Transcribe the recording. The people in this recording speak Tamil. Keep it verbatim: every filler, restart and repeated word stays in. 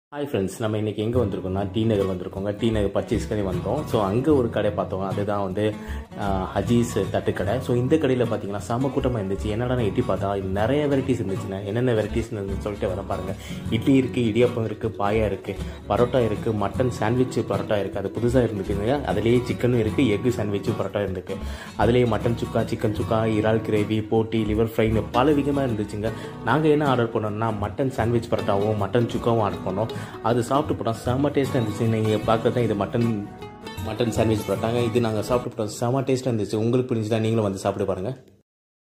ஹாய் ஃப்ரெண்ட்ஸ், நம்ம இன்றைக்கி எங்கே வந்திருக்கோம்னா டி நகர் வந்திருக்கோங்க. டி நகர் பர்ச்சேஸ் பண்ணி வந்தோம். ஸோ அங்கே ஒரு கடை பார்த்தோம். அதுதான் வந்து அஜீஸ் தட்டுக்கடை. ஸோ இந்த கடையில் பார்த்தீங்கன்னா செம கூட்டமாக இருந்துச்சு. என்னடா எட்டி பார்த்தா நிறைய வெரைட்டிஸ் இருந்துச்சுன்னா என்னென்ன வெரைட்டிஸ்னு சொல்லிட்டு வர பாருங்கள். இட்லி இருக்குது, இடியாப்பம் இருக்குது, பாயா இருக்குது, பரோட்டா இருக்குது, மட்டன் சாண்ட்விச் பரோட்டா இருக்குது. அது புதுசாக இருந்துச்சுங்க. அதுலேயே சிக்கனும் இருக்குது, எக்கு சாண்ட்விச்சும் பரோட்டா இருந்துருக்கு. அதுலேயே மட்டன் சுக்கா, சிக்கன் சுக்கா, இறால் கிரேவி, போட்டி, லிவர் ஃப்ரைன்னு பல விதமாக இருந்துச்சுங்க. நாங்கள் என்ன ஆர்டர் பண்ணோம்னா மட்டன் சாண்ட்விச் பரோட்டாவும் மட்டன் சுக்காவும் ஆர்டர் பண்ணோம். அது சாப்பிட்டு போட்டோம். செம்ம டேஸ்ட்டாக இருந்துச்சு. நீங்கள் பார்க்குறது தான் இது மட்டன் மட்டன் சாண்ட்விச் போட்டாங்க. இது நாங்கள் சாப்பிட்டு போட்டோம். செம்ம டேஸ்ட்டாக இருந்துச்சு. உங்களுக்கு பிடிச்சதா நீங்களும் வந்து சாப்பிட்டு பாருங்கள்.